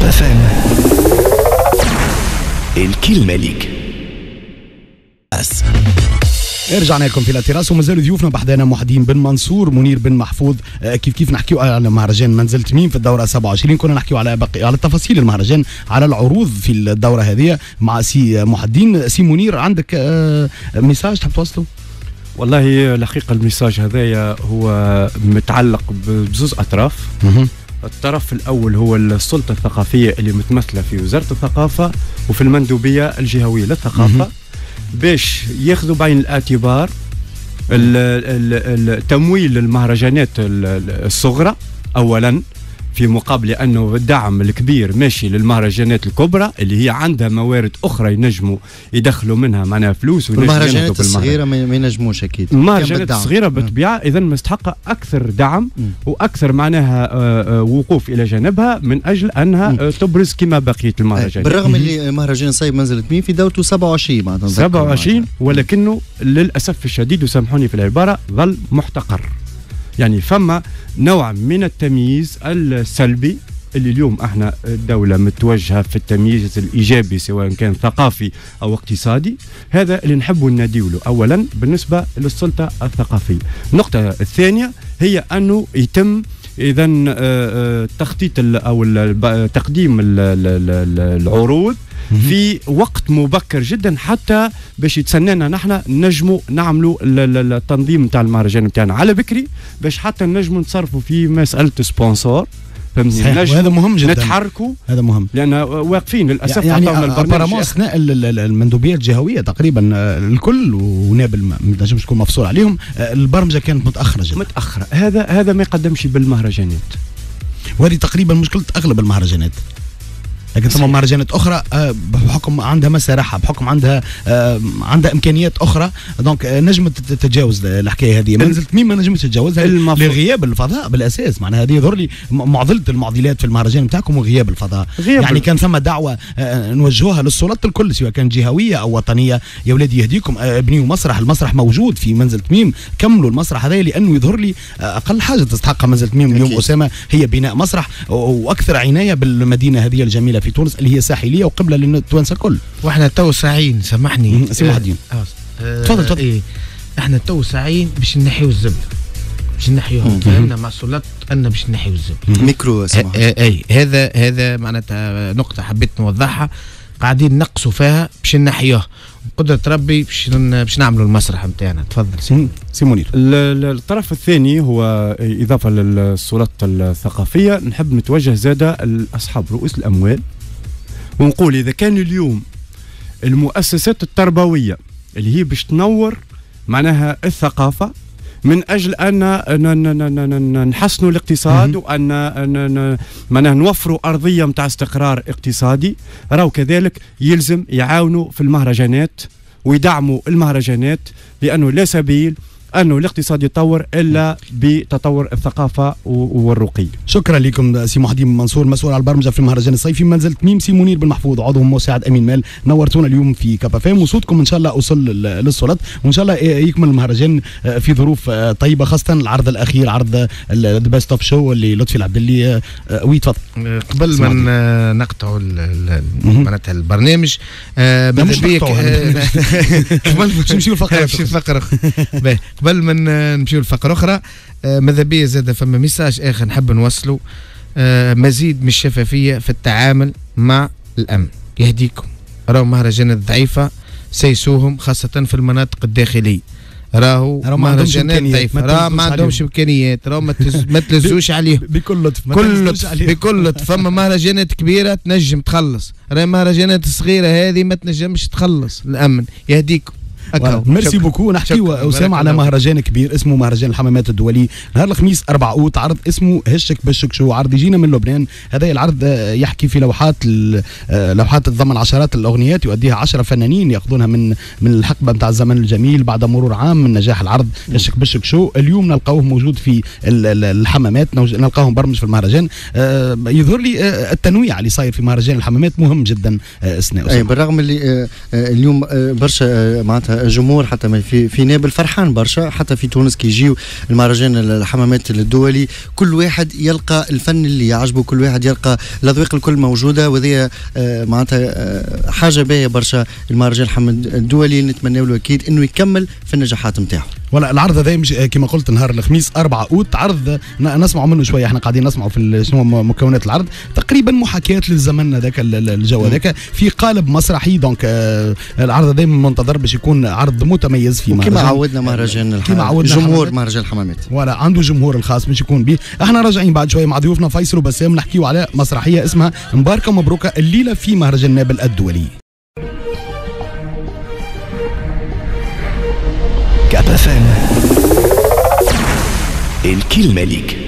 FM. الكلمة ليك. رجعنا لكم في الاتراس ومازالوا ضيوفنا بحدانا محدين بن منصور منير بن محفوظ. كيف نحكيو على مهرجان منزل تميم في الدوره 27. كنا نحكيو على تفاصيل المهرجان، على العروض في الدوره هذه مع سي محدين. سي منير، عندك ميساج تحب توصله؟ والله الحقيقه الميساج هذايا هو متعلق بزوز اطراف. الطرف الأول هو السلطة الثقافية اللي متمثلة في وزارة الثقافة وفي المندوبية الجهوية للثقافة، باش ياخذوا بعين الاعتبار التمويل المهرجانات الصغرى أولا، في مقابل أنه الدعم الكبير ماشي للمهرجانات الكبرى اللي هي عندها موارد أخرى ينجموا يدخلوا منها معناها فلوس. المهرجانات الصغيرة ما ينجموش أكيد. المهرجانات الصغيرة بالطبيعة إذا مستحقة أكثر دعم وأكثر معناها وقوف إلى جانبها من أجل أنها تبرز كما بقية المهرجانات. بالرغم اللي مهرجان صيف منزل تميم في دورته 27 معناتها 27 ولكنه للأسف الشديد وسامحوني في العبارة ظل محتقر. يعني فما نوع من التمييز السلبي اللي اليوم احنا الدولة متوجهة في التمييز الإيجابي سواء كان ثقافي أو اقتصادي. هذا اللي نحبه نناديوله أولا بالنسبة للسلطة الثقافية. النقطة الثانية هي أنه يتم إذا تخطيط أو تقديم العروض في وقت مبكر جدا حتى باش يتسنانا نحن نجموا نعملوا التنظيم نتاع المهرجان نتاعنا على بكري، باش حتى نجموا نتصرفوا في مسألة سبونسور. وهذا مهم جدا، نتحركوا. هذا مهم لأن واقفين للأسف يعني أبرامو أثناء المندوبية الجهوية تقريبا الكل ونابل ما نجمش تكون مفصول عليهم. البرمجة كانت متأخرة جدا، متأخرة. هذا ما يقدمش بالمهرجانات، وهذه تقريبا مشكلة أغلب المهرجانات. لكن ثم مهرجانات اخرى بحكم عندها مسارحها، بحكم عندها امكانيات اخرى، دونك نجم تتجاوز الحكايه هذه. منزل تميم ما نجمش تتجاوزها لغياب الفضاء بالاساس. معناها هذه يظهر لي معضله المعضلات في المهرجان نتاعكم وغياب الفضاء. يعني كان ثم دعوه نوجهوها للسلطات الكل سواء كان جهويه او وطنيه، يا ولادي يهديكم ابنيوا مسرح. المسرح موجود في منزل تميم، كملوا المسرح هذا لانه يظهر لي اقل حاجه تستحقها منزل تميم اليوم اسامه هي بناء مسرح واكثر عنايه بالمدينه هذه الجميله في تونس اللي هي ساحليه وقبله للتوانسه الكل. واحنا تو ساعين، سامحني سي محدين تفضل. إيه احنا تو ساعين باش نحيو الزبده، باش نحيوها. فهمنا مع السلطات ان باش نحيو الزبده. ميكرو اي هذا معناتها نقطه حبيت نوضحها. قاعدين نقصوا فيها باش نحيوها بقدرة ربي باش نعملوا المسرح نتاعنا. تفضل سي منير. الطرف الثاني هو إضافة للسلطة الثقافية، نحب نتوجه زادة لأصحاب رؤوس الأموال ونقول إذا كان اليوم المؤسسات التربوية اللي هي باش تنور معناها الثقافة من أجل أن نحسنوا الاقتصاد وأن معناها نوفروا أرضية متاع استقرار اقتصادي، راو كذلك يلزم يعاونوا في المهرجانات ويدعموا المهرجانات، لأنه لا سبيل أنه الاقتصاد يتطور إلا بتطور الثقافة والرقي. شكرا لكم سي محدين منصور مسؤول على البرمجة في المهرجان الصيفي منزل تميم. سي منير بن محفوظ عضو مساعد أمين مال، نورتونا اليوم في كاب اف ام، وصوتكم إن شاء الله أوصل للسلطات وإن شاء الله يكمل المهرجان في ظروف طيبة، خاصة العرض الأخير عرض ذا بيست اوف شو اللي لطفي العبدلي. وي تفضل. قبل ما نقطعوا معناتها البرنامج ماذا بيك قبل نمشيو الفقرة قبل ما نمشيو لفقرة أخرى ماذا بيا زاد فما ميساج آخر نحب نوصله. مزيد من الشفافية في التعامل مع الأمن. يهديكم راهو مهرجانات ضعيفة سيسوهم خاصة في المناطق الداخلية. راهو مهرجانات ضعيفة، راهو ما عندهمش إمكانيات، راهو ما تلزوش عليهم بكل لطف. بكل لطف. فما مهرجانات كبيرة تنجم تخلص، راهي مهرجانات صغيرة هذه ما تنجمش تخلص الأمن. يهديكم. ميرسي بوكو. نحكيو أسامة على مهرجان كبير اسمه مهرجان الحمامات الدولي نهار الخميس 4 أوت، عرض اسمه هشك بشك شو، عرض يجينا من لبنان. هذا العرض يحكي في لوحات تتضمن عشرات الأغنيات يؤديها 10 فنانين يأخذونها من الحقبة متاع الزمن الجميل بعد مرور عام من نجاح العرض هشك بشك شو. اليوم نلقاوه موجود في الحمامات، نلقاهم برمج في المهرجان. يظهر لي التنويع اللي صاير في مهرجان الحمامات مهم جدا. بالرغم اللي اليوم برشا معناتها جمهور حتى في نابل فرحان برشا، حتى في تونس كي يجيو المهرجان الحمامات الدولي كل واحد يلقى الفن اللي يعجبه، كل واحد يلقى الاذواق الكل موجوده، وهذه معناتها حاجه باهيه برشا. المهرجان الحمام الدولي نتمنى له اكيد انه يكمل في النجاحات نتاعو. ولا العرض هذا مش كما قلت نهار الخميس 4 أوت، عرض نسمعوا منه شويه، احنا قاعدين نسمعوا في شنو مكونات العرض، تقريبا محاكاه للزمن هذاك الجو هذاك في قالب مسرحي. دونك العرض هذا منتظر باش يكون عرض متميز في كما عودنا مهرجان جمهور مهرجان الحمامات، ولا عنده جمهور الخاص باش يكون به. احنا راجعين بعد شويه مع ضيوفنا فيصل وبسام نحكيو على مسرحيه اسمها مباركه ومبروكه الليله في مهرجان نابل الدولي. كاب اف ام الكلمة ليك.